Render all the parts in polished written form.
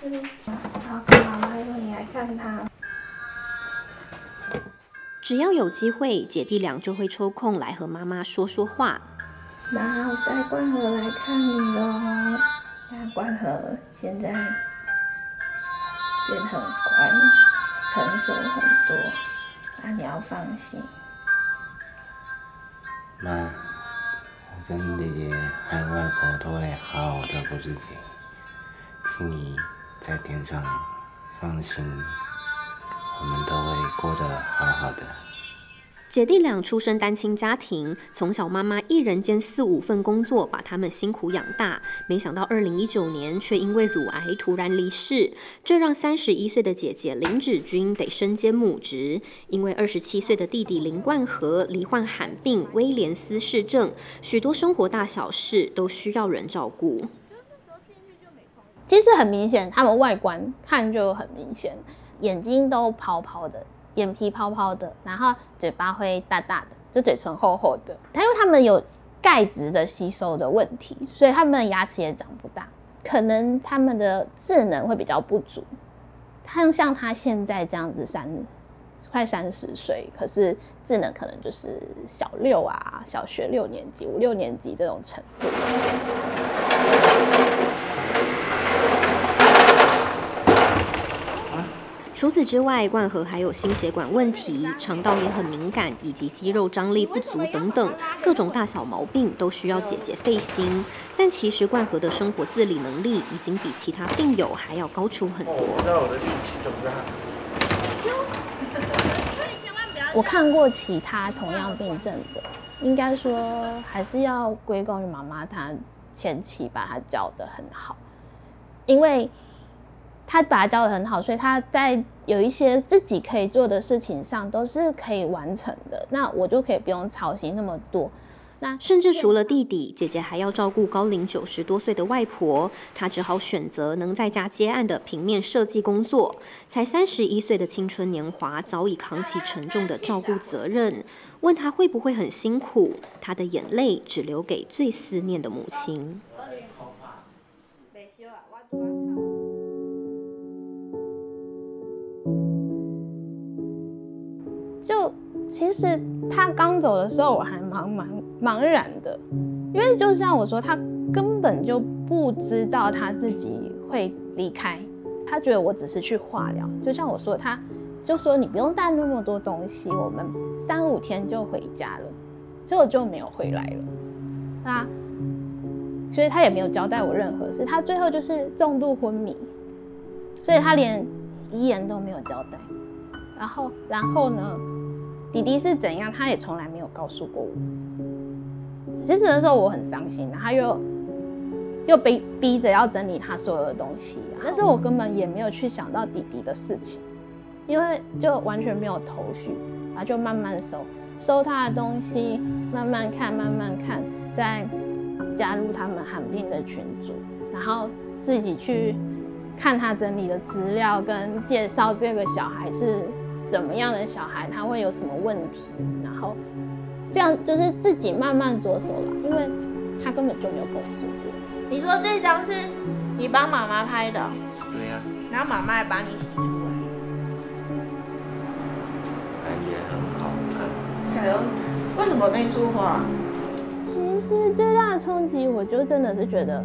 然后跟妈妈说你来看他。 只要有机会，姐弟俩就会抽空来和妈妈说说话。 然后带冠和来看你咯，看冠和现在变很乖，成熟很多，你要放心。 妈，我跟姐姐还有外婆都会好好照顾自己，请你在天上放心，我们都会过得好好的。 姐弟俩出身单亲家庭，从小妈妈一人兼4、5份工作，把他们辛苦养大。没想到2019年却因为乳癌突然离世，这让31岁的姐姐林芷君得身兼母职。因为27岁的弟弟林冠和罹患罕病威廉斯氏症，许多生活大小事都需要人照顾。 其实很明显，他们外观看就很明显，眼睛都泡泡的。眼皮泡泡的，然后嘴巴会大大的，就嘴唇厚厚的。因为他们有钙质的吸收的问题，所以他们的牙齿也长不大，可能他们的智能会比较不足。像他现在这样子快30岁，可是智能可能就是小6啊，小学6年级、5、6年级这种程度。 除此之外，冠和还有心血管问题，肠道也很敏感，以及肌肉张力不足等等，各种大小毛病都需要姐姐费心。但其实冠和的生活自理能力已经比其他病友还要高出很多。 我不知道我的力气怎么样。 我看过其他同样病症的，应该说还是要归功于妈妈，她前期把她教得很好，因为他把他教得很好，所以他在有一些自己可以做的事情上都是可以完成的，那我就可以不用操心那么多。那甚至除了弟弟，姐姐还要照顾高龄90多岁的外婆，她只好选择能在家接案的平面设计工作。才31岁的青春年华，早已扛起沉重的照顾责任。问她会不会很辛苦，她的眼泪只留给最思念的母亲。 就其实他刚走的时候，我还茫然的，因为就像我说，他根本就不知道他自己会离开，他觉得我只是去化疗。就像我说，他就说你不用带那么多东西，我们3、5天就回家了，结果就没有回来了。所以他也没有交代我任何事，他最后就是重度昏迷，所以他连遗言都没有交代。然后呢，弟弟是怎样，他也从来没有告诉过我。其实那时候我很伤心，他又被逼着要整理他所有的东西，但是我根本也没有去想到弟弟的事情，因为就完全没有头绪，然后就慢慢收他的东西，慢慢看，再加入他们罕病的群组，然后自己去看他整理的资料，跟介绍这个小孩是怎么样的小孩，他会有什么问题，然后这样就是自己慢慢着手了，因为他根本就没有告诉我。你说这张是你帮妈妈拍的？ 对呀。 然后妈妈也帮你洗出来， 感觉很好看。 为什么那束花？其实最大的冲击，我就真的是觉得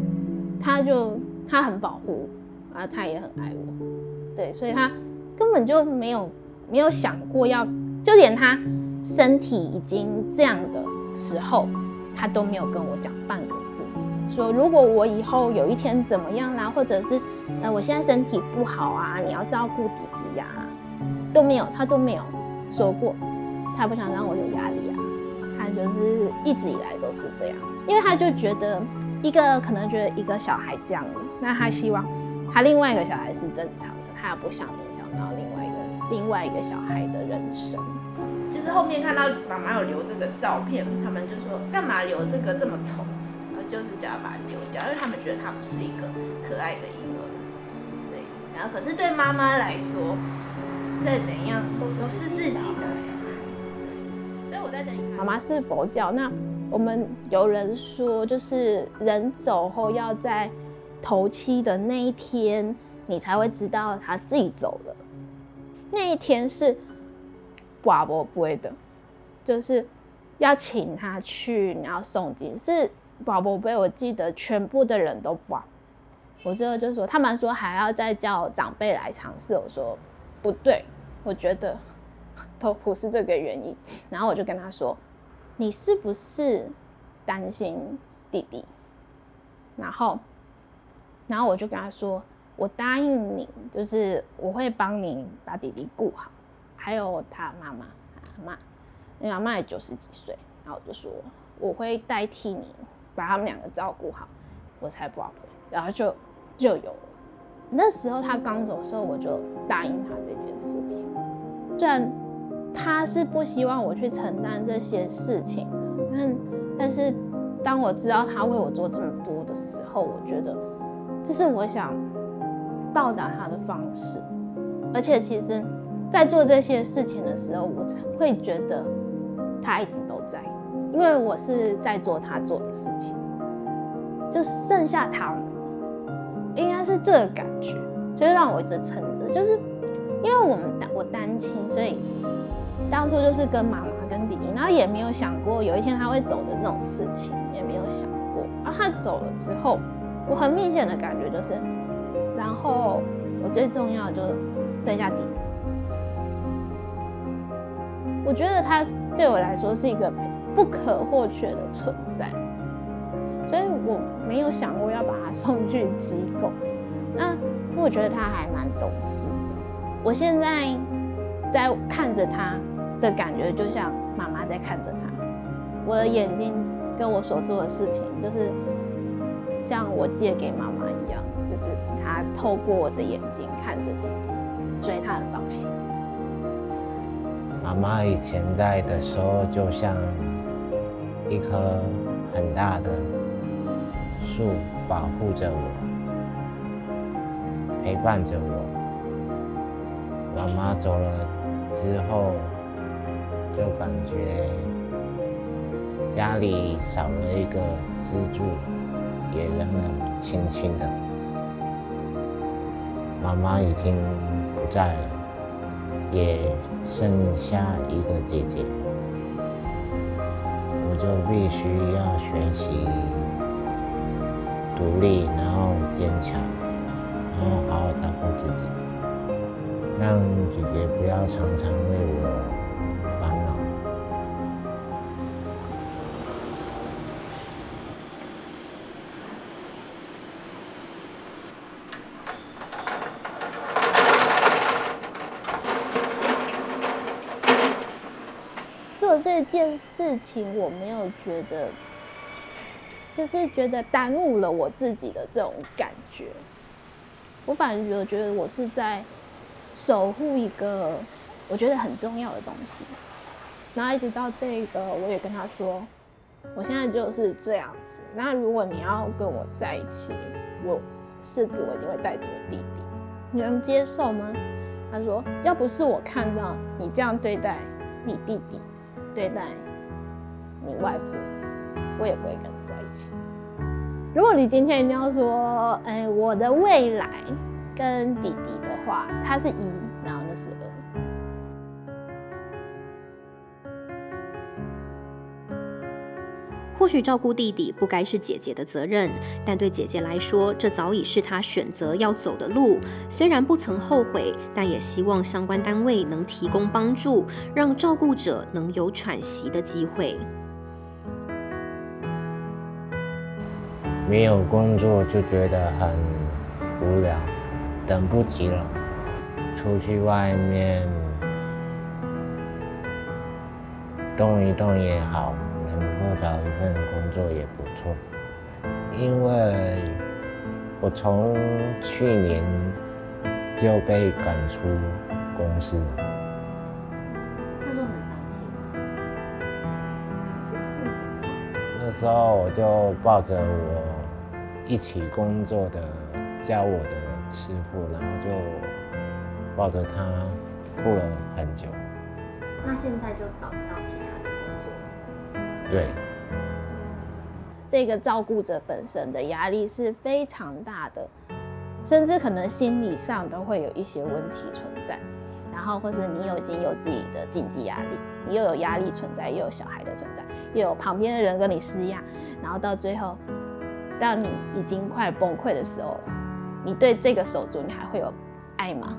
他很保护我，他也很爱我，对，所以他根本就没有想过就连他身体已经这样的时候，他都没有跟我讲半个字，说如果我以后有一天怎么样啦，或者是我现在身体不好啊，你要照顾弟弟呀，他都没有说过，他不想让我有压力啊，他就是一直以来都是这样，因为他就觉得可能觉得一个小孩这样，那他希望他另外一个小孩是正常的，他也不想影响到另外一个小孩的人生。 就是后面看到妈妈有留这个照片，他们就说干嘛留这个这么丑，就是叫他把它丢掉，因为他们觉得他不是一个可爱的婴儿。对，然后可是对妈妈来说，再怎样都是自己的小孩。对，所以我在这里。 妈妈是佛教，那我们有人说，就是人走后要在头七的那一天，你才会知道他自己走了。那一天是拔不杯的，就是要请他去，然后诵经，是拔不杯。我记得全部的人都拔。我最后就说，他们说还要再叫长辈来尝试，我说不对，我觉得都不是这个原因。然后我就跟他说，你是不是担心弟弟？然后我就跟他说，我答应你，就是我会帮你把弟弟顾好，还有他妈妈阿嬷，因为阿嬷也90几岁，然后我就说我会代替你把他们2个照顾好，我才不要回，然后就有了。那时候他刚走的时候，我就答应他这件事情，虽然他是不希望我去承担这些事情，但是当我知道他为我做这么多的时候，我觉得这是我想报答他的方式。而且其实在做这些事情的时候，我会觉得他一直都在，因为我是在做他做的事情，就剩下他们，应该是这个感觉，就让我一直撑着。就是因为我单亲，所以当初就是跟妈妈跟弟弟，然后也没有想过有一天他会走的这种事情，也没有想过。然后他走了之后，我很明显的感觉就是，然后我最重要的就剩下弟弟。我觉得他对我来说是一个不可或缺的存在，所以我没有想过要把他送去机构。那我觉得他还蛮懂事的。我现在在看着他的感觉，就像妈妈在看着他。我的眼睛跟我所做的事情，就是像我借给妈妈一样，就是他透过我的眼睛看着弟弟，所以他很放心。 妈妈以前在的时候，就像一棵很大的树，保护着我，陪伴着我。妈妈走了之后，就感觉家里少了一个支柱，也冷冷清清的。妈妈已经不在了，也剩下一个姐姐，我就必须要学习独立，然后坚强，然后好好照顾自己，让姐姐不要常常为我烦恼。 做这件事情，我没有觉得，就是觉得耽误了我自己的这种感觉。我反而觉得我是在守护一个我觉得很重要的东西。然后一直到这个，我也跟他说，我现在就是这样子。那如果你要跟我在一起，我势必我一定会带着我弟弟，你能接受吗？他说，要不是我看到你这样对待你弟弟，对待你外婆，我也不会跟你在一起。如果你今天一定要说，我的未来跟弟弟的话，他是1，然后那是2。 或许照顾弟弟不该是姐姐的责任，但对姐姐来说，这早已是她选择要走的路。虽然不曾后悔，但也希望相关单位能提供帮助，让照顾者能有喘息的机会。 没有工作就觉得很无聊，等不及了，出去外面动一动也好，能够找一份工作也不错。因为我从去年就被赶出公司了。 那时候很伤心。为什么？ 那时候我就抱着我一起工作的教我的师傅，然后就抱着他哭了很久。 那现在就找不到其他的工作？ 对。 这个照顾者本身的压力是非常大的，甚至可能心理上都会有一些问题存在。然后或是你已经有自己的经济压力，你又有压力存在，又有小孩的存在，又有旁边的人跟你施压，然后到最后，当你已经快崩溃的时候，你对这个手足你还会有爱吗？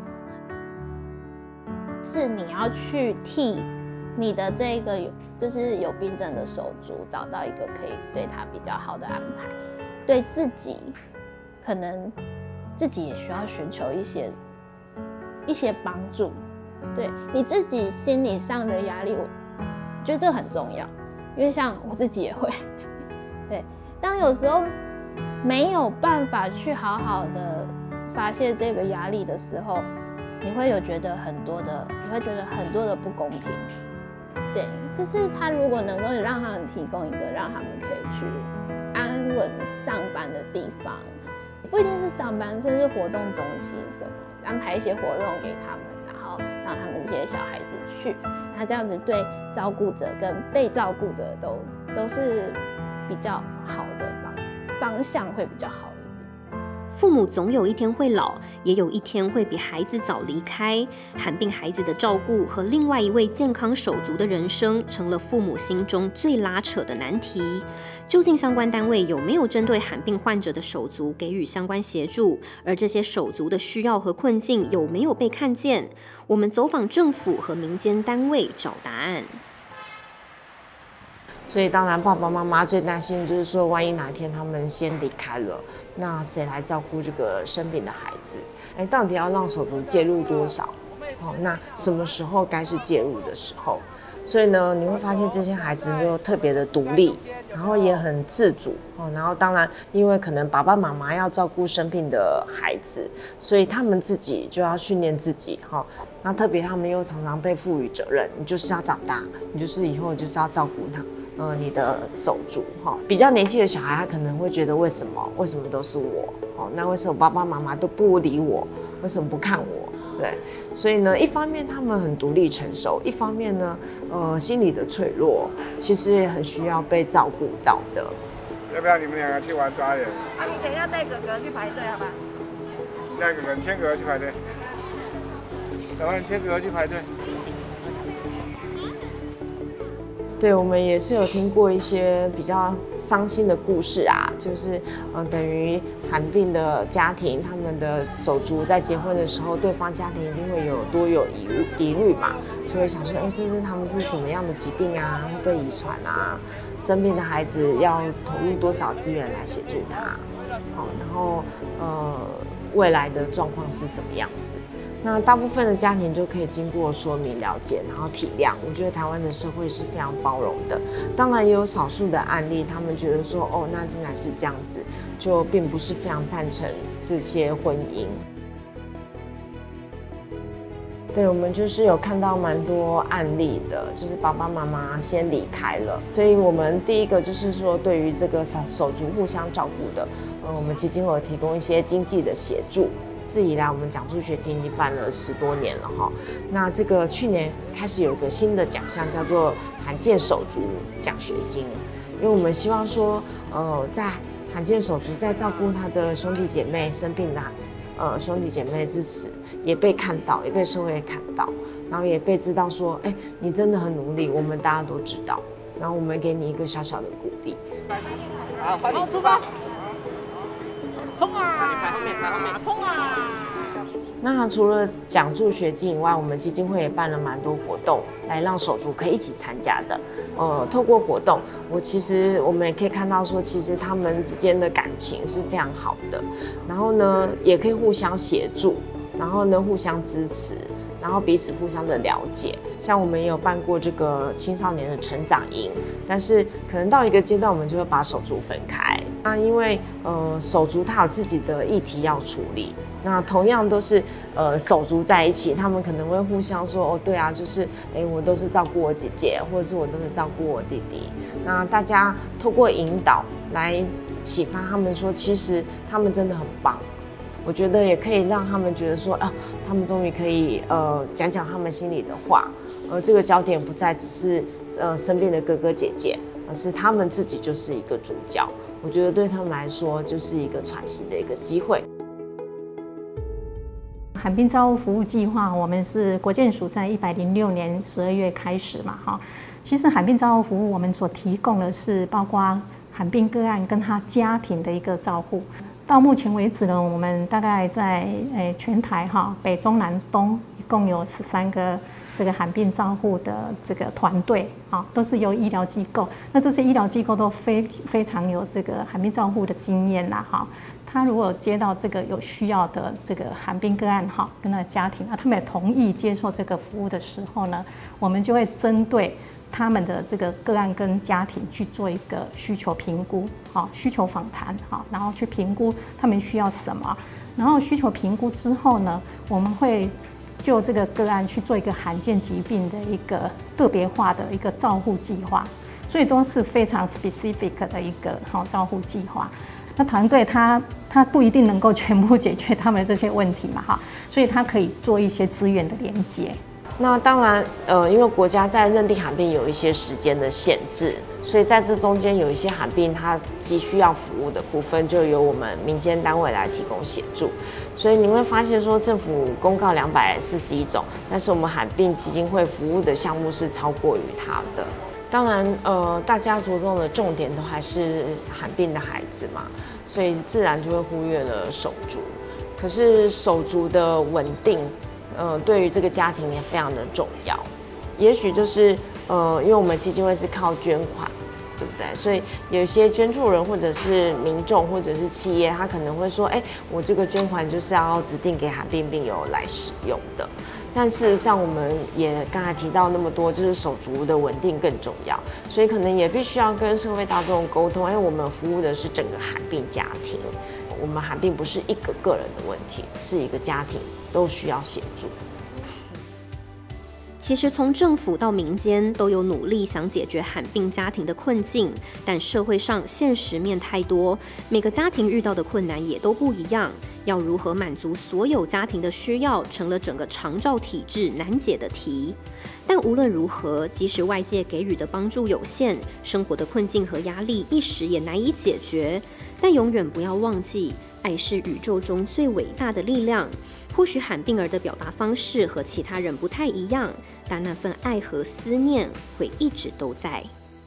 是你要去替你的这个就是有病症的手足找到一个可以对他比较好的安排，对自己可能自己也需要寻求一些帮助。对你自己心理上的压力，我觉得这很重要，因为像我自己也会，对，当有时候没有办法去好好的发泄这个压力的时候，你会觉得很多的不公平。对，就是他如果能够让他们提供一个让他们可以去安稳上班的地方，不一定是上班，甚至活动中心什么，安排一些活动给他们，然后让他们这些小孩子去，那这样子对照顾者跟被照顾者都是比较好的方向，会比较好一点。 父母总有一天会老，也有一天会比孩子早离开。罕病孩子的照顾和另外一位健康手足的人生，成了父母心中最拉扯的难题。究竟相关单位有没有针对罕病患者的手足给予相关协助？而这些手足的需要和困境有没有被看见？我们走访政府和民间单位找答案。 所以当然爸爸妈妈最担心就是说，万一哪一天他们先离开了，那谁来照顾这个生病的孩子？到底要让手足介入多少？那什么时候该是介入的时候？所以呢，你会发现这些孩子就特别的独立，然后也很自主。然后当然，因为可能爸爸妈妈要照顾生病的孩子，所以他们自己就要训练自己。那特别他们又常常被赋予责任，你就是要长大，你就是以后就是要照顾他。你的手足比较年轻的小孩，他可能会觉得为什么都是我那为什么爸爸妈妈都不理我？为什么不看我？对，所以呢，一方面他们很独立成熟，一方面呢，心理的脆弱其实也很需要被照顾到的。 要不要你们两个去玩抓人？ 你等一下带哥哥去排队，好吧？ 带哥哥牵哥哥去排队，等会牵哥哥去排队。 对，我们也是有听过一些比较伤心的故事啊，就是等于罕病的家庭，他们的手足在结婚的时候，对方家庭一定会有疑虑嘛，就会想说，他们是什么样的疾病啊，会不会遗传啊？生病的孩子要投入多少资源来协助他？然后未来的状况是什么样子？那大部分的家庭就可以经过说明了解，然后体谅。我觉得台湾的社会是非常包容的。当然也有少数的案例，他们觉得说，那既然是这样子，就并不是非常赞成这些婚姻。对，我们就是有看到蛮多案例的，就是爸爸妈妈先离开了，所以我们第一个就是说，对于这个手足互相照顾的，我们基金会有提供一些经济的协助。自以来，我们奖助学金已经办了10多年了哈。那这个去年开始有一个新的奖项，叫做罕见手足奖学金，因为我们希望说，在罕见手足在照顾他的兄弟姐妹生病的兄弟姐妹支持，也被看到，也被社会看到，然后也被知道说，你真的很努力，我们大家都知道，然后我们给你一个小小的鼓励。 好，快点出发！冲啊！排后面，冲啊！ 那除了奖助学金以外，我们基金会也办了蛮多活动，来让手足可以一起参加的。透过活动，我们也可以看到说，其实他们之间的感情是非常好的。然后呢，也可以互相协助，然后呢，互相支持，然后彼此互相的了解。像我们也有办过这个青少年的成长营，但是可能到一个阶段，我们就会把手足分开。那因为手足他有自己的议题要处理，那同样都是手足在一起，他们可能会互相说，对啊，就是我都是照顾我姐姐，或者是我都是照顾我弟弟。那大家透过引导来启发他们说，其实他们真的很棒。我觉得也可以让他们觉得说，他们终于可以讲讲他们心里的话，这个焦点不再只是生病的哥哥姐姐， 而是他们自己就是一个主角。我觉得对他们来说就是一个喘息的一个机会。 罕病照护服务计划，我们是国健署在106年12月开始嘛，哈。其实罕病照护服务，我们所提供的是包括罕病个案跟他家庭的一个照护。到目前为止呢，我们大概在全台哈北中南东一共有13个这个罕病照护的这个团队啊，都是由医疗机构。那这些医疗机构都非常有这个罕病照护的经验啦，哈。他如果接到这个有需要的这个罕病个案哈，跟他的家庭啊，他们也同意接受这个服务的时候呢，我们就会针对他们的这个个案跟家庭去做一个需求评估，好，需求访谈，好，然后去评估他们需要什么，然后需求评估之后呢，我们会就这个个案去做一个罕见疾病的一个特别化的一个照护计划，所以都是非常 specific 的一个好照护计划。那团队他不一定能够全部解决他们这些问题嘛，哈，所以他可以做一些资源的连接。 那当然，因为国家在认定罕病有一些时间的限制，所以在这中间有一些罕病它急需要服务的部分，就由我们民间单位来提供协助。所以你会发现说，政府公告241种，但是我们罕病基金会服务的项目是超过于它的。当然，大家着重的重点都还是罕病的孩子嘛，所以自然就会忽略了手足。可是手足的稳定，对于这个家庭也非常的重要。也许就是因为我们基金会是靠捐款，对不对？所以有一些捐助人或者是民众或者是企业，他可能会说，我这个捐款就是要指定给罕病病友来使用的。但事实上，我们也刚才提到那么多，就是手足的稳定更重要，所以可能也必须要跟社会大众沟通，因为我们服务的是整个罕病家庭，我们罕病不是一个个人的问题，是一个家庭都需要协助。 其实从政府到民间都有努力想解决罕病家庭的困境，但社会上现实面太多，每个家庭遇到的困难也都不一样。要如何满足所有家庭的需要，成了整个长照体制难解的题。但无论如何，即使外界给予的帮助有限，生活的困境和压力一时也难以解决，但永远不要忘记，爱是宇宙中最伟大的力量。或许罕病儿的表达方式和其他人不太一样，但那份爱和思念会一直都在。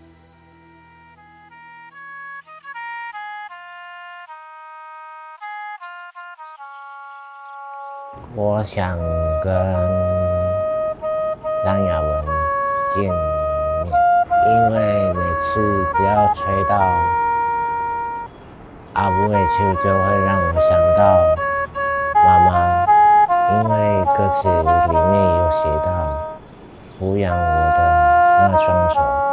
我想跟张雅文见面，因为每次只要吹到阿布尾秋，就会让我想到妈妈，因为歌词里面有写到抚养我的那双手。